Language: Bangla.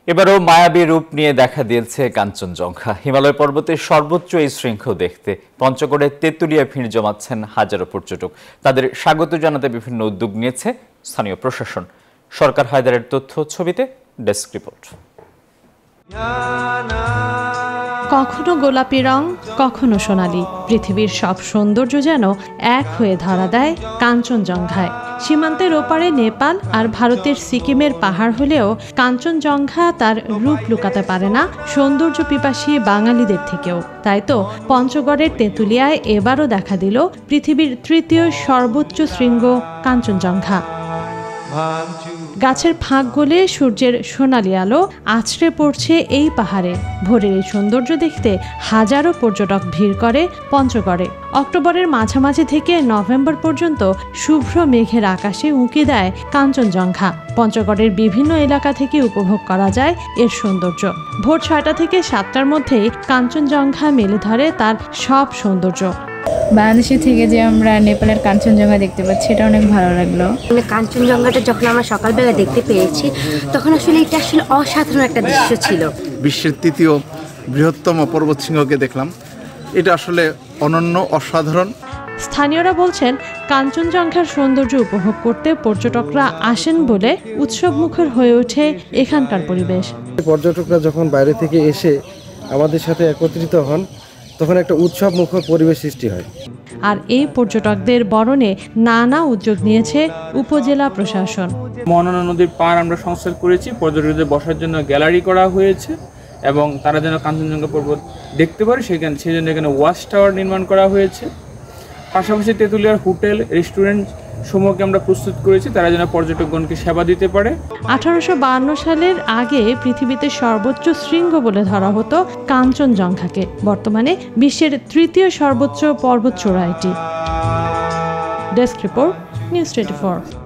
এবারও মায়াবী রূপ নিয়ে দেখা দিয়েছে কাঞ্চনজঙ্ঘা। হিমালয় পর্বতের সর্বোচ্চ এই শৃঙ্গ দেখতে পঞ্চগড়ের তেঁতুলিয়া ভিড় জমাচ্ছেন হাজারো পর্যটক। তাদের স্বাগত জানাতে বিভিন্ন উদ্যোগ নিয়েছে স্থানীয় প্রশাসন। সরকার হায়দারের তথ্য ছবিতে ডেস্ক রিপোর্ট। কখনো গোলাপি রং, কখনো সোনালী, পৃথিবীর সব সৌন্দর্য যেন এক হয়ে ধরা দেয় কাঞ্চনজঙ্ঘায়। সীমান্তের ওপারে নেপাল আর ভারতের সিকিমের পাহাড় হলেও কাঞ্চনজঙ্ঘা তার রূপ লুকাতে পারে না সৌন্দর্য পিপাসী বাঙালিদের থেকেও। তাই তো পঞ্চগড়ের তেঁতুলিয়ায় এবারও দেখা দিল পৃথিবীর তৃতীয় সর্বোচ্চ শৃঙ্গ কাঞ্চনজঙ্ঘা। গাছের ফাঁক গলে সূর্যের সোনালি আলো আছড়ে পড়ছে এই পাহাড়ে। ভোরের এই সৌন্দর্য দেখতে হাজারো পর্যটক ভিড় করে পঞ্চগড়ে। অক্টোবরের মাঝামাঝি থেকে নভেম্বর পর্যন্ত শুভ্র মেঘের আকাশে উঁকি দেয় কাঞ্চনজঙ্ঘা। পঞ্চগড়ের বিভিন্ন এলাকা থেকে উপভোগ করা যায় এর সৌন্দর্য। ভোর 6টা থেকে 7টার মধ্যেই কাঞ্চনজঙ্ঘা মেলে ধরে তার সব সৌন্দর্য। বাংলাদেশে থেকে যে আমরা নেপালের কাঞ্চনজঙ্ঘা দেখতে পাচ্ছি, এটা অনেক ভালো লাগলো। কাঞ্চনজঙ্ঘাটা যখন আমরা সকালবেলা দেখতে পেয়েছি, তখন আসলে এটা আসলে অসাধারণ একটা দৃশ্য ছিল। বিশ্বের তৃতীয় বৃহত্তম পর্বতশৃঙ্গকে দেখলাম, এটা আসলে অনন্য, অসাধারণ। স্থানীয়রা বলছেন, কাঞ্চনজঙ্ঘার সৌন্দর্য উপভোগ করতে পর্যটকরা আসেন বলে উৎসবমুখর হয়ে ওঠে এখানকার পরিবেশ। পর্যটকরা যখন বাইরে থেকে এসে আমাদের সাথে একত্রিত হন, তখন একটা উৎসব মুখর পরিবেশ সৃষ্টি হয়। আর এই পর্যটকদের বরণে নানা উদ্যোগ নিয়েছে উপজেলা প্রশাসন। মোহনা নদীর পাড় আমরা সংস্কার করেছি, পর্যটকদের বসার জন্য গ্যালারি করা হয়েছে এবং তারা যেন কাঞ্চনজঙ্ঘা পর্বত দেখতে পারে সেই জন্য এখানে ওয়াচ টাওয়ার নির্মাণ করা হয়েছে। পাশাপাশি তেঁতুলিয়ার হোটেল, রেস্টুরেন্ট সমূহকে আমরা প্রস্তুত করেছি, তারা যেন পর্যটকগণকে সেবা দিতে পারে। 1852 সালের আগে পৃথিবীতে সর্বোচ্চ শৃঙ্গ বলে ধরা হতো কাঞ্চনজঙ্ঘাকে। বর্তমানে বিশ্বের তৃতীয় সর্বোচ্চ পর্বতচূড়া এটি। Desk report, news 24।